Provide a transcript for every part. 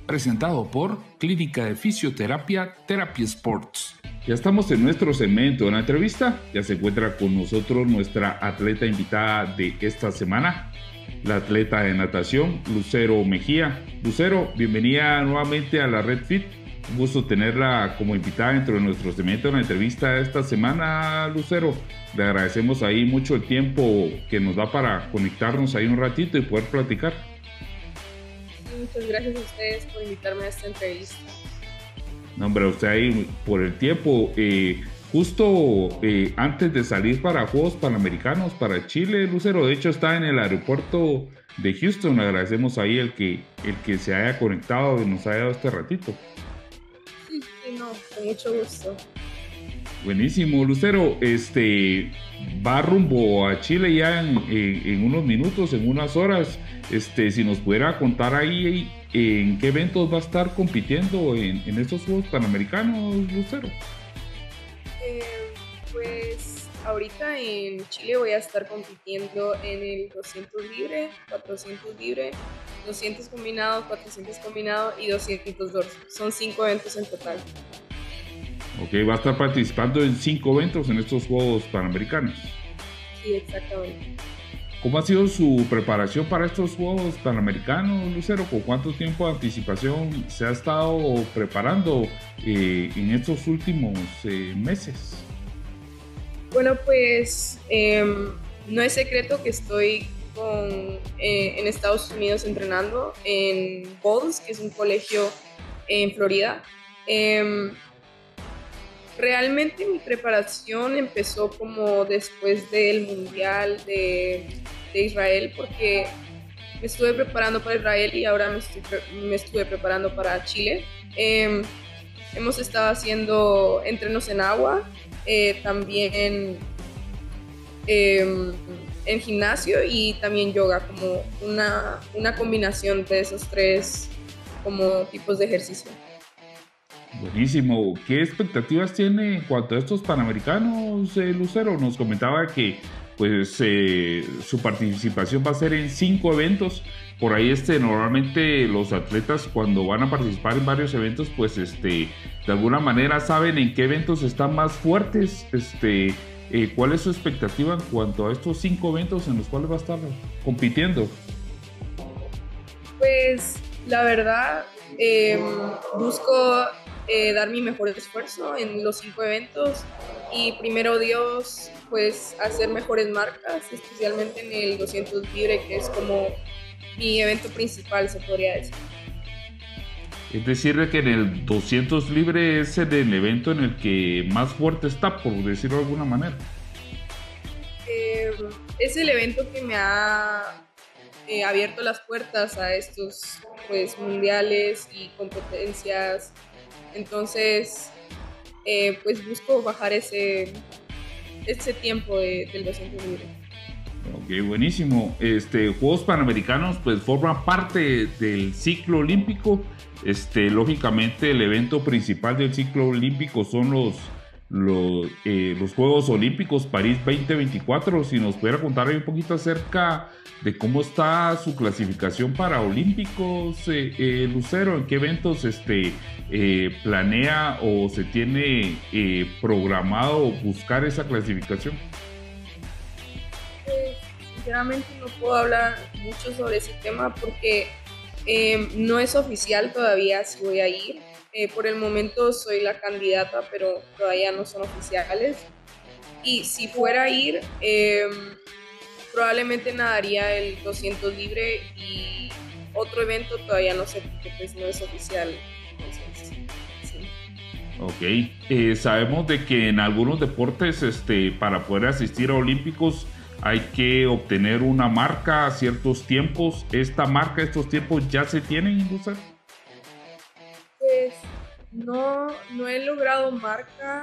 presentado por Clínica de Fisioterapia Therapy Sports. Ya estamos en nuestro segmento de la entrevista. Ya se encuentra con nosotros nuestra atleta invitada de esta semana, la atleta de natación, Lucero Mejía. Lucero, bienvenida nuevamente a la Red Fit. Un gusto tenerla como invitada dentro de nuestro segmento de la entrevista de esta semana, Lucero. Le agradecemos ahí mucho el tiempo que nos da para conectarnos ahí un ratito y poder platicar. Muchas gracias a ustedes por invitarme a esta entrevista. No, hombre, usted ahí por el tiempo. Justo antes de salir para Juegos Panamericanos para Chile, Lucero, de hecho está en el aeropuerto de Houston. Le agradecemos ahí el que se haya conectado y nos haya dado este ratito. Sí, no, con mucho gusto. Buenísimo, Lucero. Va rumbo a Chile ya en unos minutos, en unas horas. Si nos pudiera contar ahí en qué eventos va a estar compitiendo en estos Juegos Panamericanos, Lucero. Pues ahorita en Chile voy a estar compitiendo en el 200 libre, 400 libre, 200 combinado, 400 combinado y 200 dorso. Son 5 eventos en total. Ok, va a estar participando en 5 eventos en estos Juegos Panamericanos. Sí, exactamente. ¿Cómo ha sido su preparación para estos Juegos Panamericanos, Lucero? ¿Con cuánto tiempo de anticipación se ha estado preparando en estos últimos meses? Bueno, pues no es secreto que estoy en Estados Unidos entrenando en Bolles, que es un colegio en Florida. Realmente mi preparación empezó como después del Mundial de Israel, porque me estuve preparando para Israel y ahora me estuve preparando para Chile. Hemos estado haciendo entrenos en agua, también en gimnasio y también yoga, como una combinación de esos tres como tipos de ejercicio. Buenísimo. ¿Qué expectativas tiene en cuanto a estos Panamericanos, Lucero? Nos comentaba que pues su participación va a ser en 5 eventos. Por ahí normalmente los atletas cuando van a participar en varios eventos pues de alguna manera saben en qué eventos están más fuertes. ¿Cuál es su expectativa en cuanto a estos 5 eventos en los cuales va a estar compitiendo? Pues la verdad busco dar mi mejor esfuerzo en los 5 eventos y primero Dios pues hacer mejores marcas, especialmente en el 200 libre, que es como mi evento principal, se podría decir. Es decir, que en el 200 libre es el evento en el que más fuerte está, por decirlo de alguna manera. Es el evento que me ha abierto las puertas a estos pues mundiales y competencias. Entonces, pues busco bajar ese tiempo del 200 libre. Ok, buenísimo. Juegos Panamericanos pues forman parte del ciclo olímpico. Lógicamente el evento principal del ciclo olímpico son los Juegos Olímpicos París 2024. Si nos pudiera contar ahí un poquito acerca de cómo está su clasificación para Olímpicos, Lucero, en qué eventos planea o se tiene programado buscar esa clasificación. Sinceramente no puedo hablar mucho sobre ese tema porque no es oficial todavía si voy a ir. Por el momento soy la candidata, pero todavía no son oficiales. Y si fuera a ir, probablemente nadaría el 200 libre y otro evento todavía no sé porque pues no es oficial. Entonces, sí. Ok, sabemos de que en algunos deportes para poder asistir a Olímpicos hay que obtener una marca a ciertos tiempos. ¿Esta marca, estos tiempos ya se tienen, Lucero? Pues no he logrado marca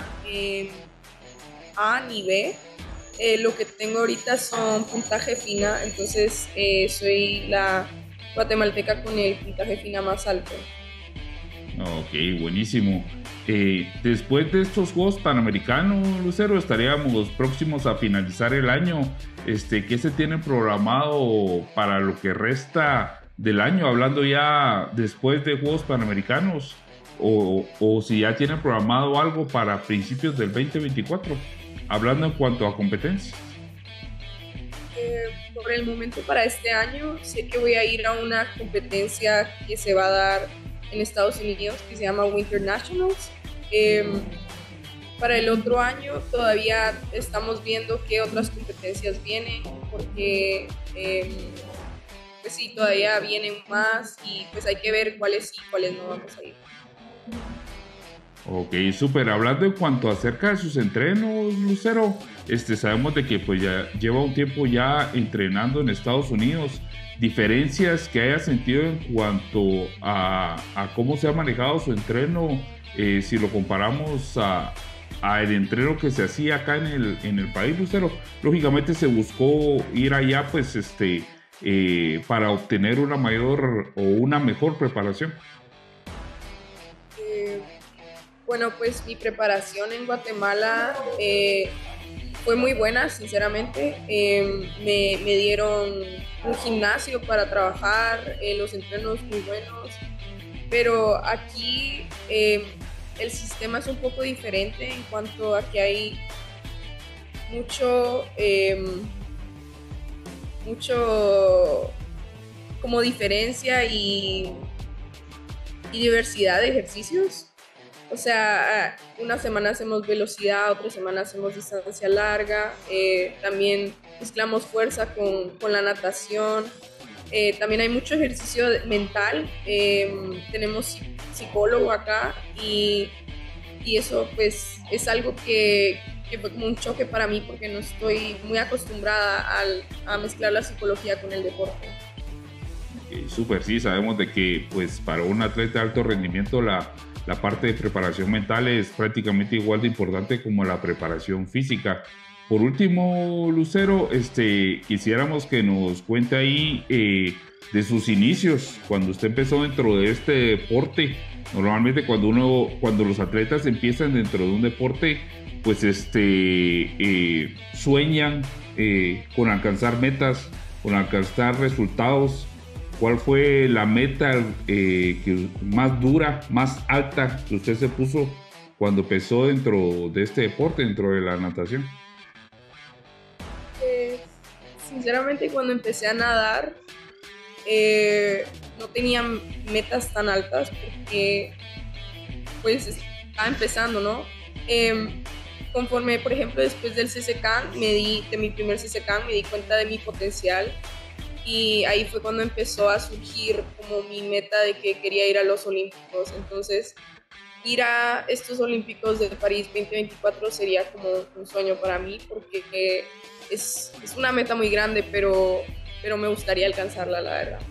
A ni B. Lo que tengo ahorita son puntaje FINA, entonces soy la guatemalteca con el puntaje FINA más alto. Ok, buenísimo. Después de estos Juegos Panamericanos, Lucero, estaríamos próximos a finalizar el año. ¿Qué se tiene programado para lo que resta del año, hablando ya después de Juegos Panamericanos, o si ya tienen programado algo para principios del 2024, hablando en cuanto a competencias. Por el momento, para este año, sé que voy a ir a una competencia que se va a dar en Estados Unidos, que se llama Winter Nationals. Para el otro año todavía estamos viendo qué otras competencias vienen, porque pues sí, todavía vienen más y pues hay que ver cuáles sí y cuáles no vamos a ir. Ok, súper. Hablando en cuanto acerca de sus entrenos, Lucero, sabemos de que pues ya lleva un tiempo ya entrenando en Estados Unidos. ¿Diferencias que haya sentido en cuanto a cómo se ha manejado su entreno, si lo comparamos a el entreno que se hacía acá en el país, Lucero? Lógicamente se buscó ir allá pues para obtener una mayor o una mejor preparación. Bueno, pues mi preparación en Guatemala fue muy buena, sinceramente. Me dieron un gimnasio para trabajar, los entrenos muy buenos, pero aquí el sistema es un poco diferente en cuanto a que hay mucho como diferencia y diversidad de ejercicios. O sea, una semana hacemos velocidad, otra semana hacemos distancia larga, también mezclamos fuerza con la natación, también hay mucho ejercicio mental, tenemos psicólogo acá y eso pues es algo que fue como un choque para mí porque no estoy muy acostumbrada a mezclar la psicología con el deporte. Súper, sí, sabemos de que pues para un atleta de alto rendimiento la parte de preparación mental es prácticamente igual de importante como la preparación física. Por último, Lucero, quisiéramos que nos cuente ahí de sus inicios, cuando usted empezó dentro de este deporte. Normalmente cuando los atletas empiezan dentro de un deporte, pues sueñan con alcanzar metas, con alcanzar resultados. ¿Cuál fue la meta más dura, más alta que usted se puso cuando empezó dentro de este deporte, dentro de la natación? Sinceramente, cuando empecé a nadar, no tenía metas tan altas porque pues estaba empezando, ¿no? Conforme, por ejemplo, después del CCCAN, de mi primer CCCAN, me di cuenta de mi potencial. Y ahí fue cuando empezó a surgir como mi meta de que quería ir a los Olímpicos. Entonces, ir a estos Olímpicos de París 2024 sería como un sueño para mí porque es una meta muy grande, pero me gustaría alcanzarla, la verdad.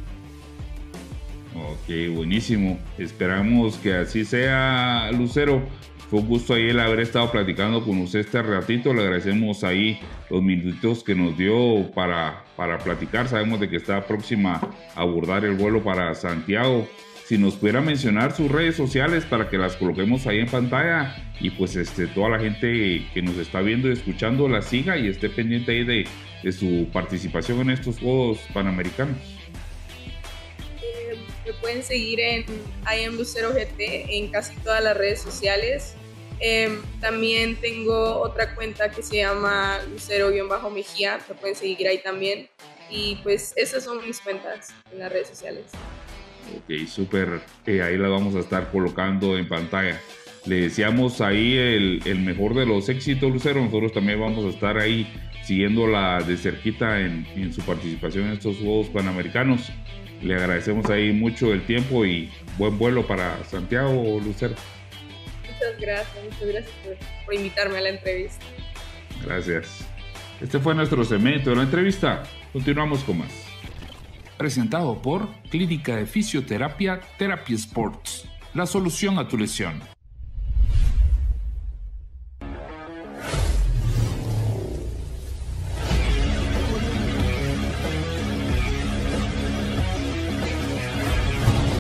Ok, buenísimo. Esperamos que así sea, Lucero. Fue un gusto ahí el haber estado platicando con usted este ratito. Le agradecemos ahí los minutos que nos dio para platicar. Sabemos de que está próxima a abordar el vuelo para Santiago. Si nos pudiera mencionar sus redes sociales para que las coloquemos ahí en pantalla y pues toda la gente que nos está viendo y escuchando la siga y esté pendiente ahí de su participación en estos Juegos Panamericanos. Me pueden seguir en IamLuceroGT en casi todas las redes sociales. También tengo otra cuenta que se llama Lucero-Mejía, me pueden seguir ahí también. Y pues esas son mis cuentas en las redes sociales. Ok, súper. Ahí la vamos a estar colocando en pantalla. Le deseamos ahí el mejor de los éxitos, Lucero. Nosotros también vamos a estar ahí siguiéndola de cerquita en su participación en estos Juegos Panamericanos. Le agradecemos ahí mucho el tiempo y buen vuelo para Santiago, Lucero. Muchas gracias por invitarme a la entrevista. Gracias. Este fue nuestro segmento de la entrevista. Continuamos con más. Presentado por Clínica de Fisioterapia Therapy Sports. La solución a tu lesión.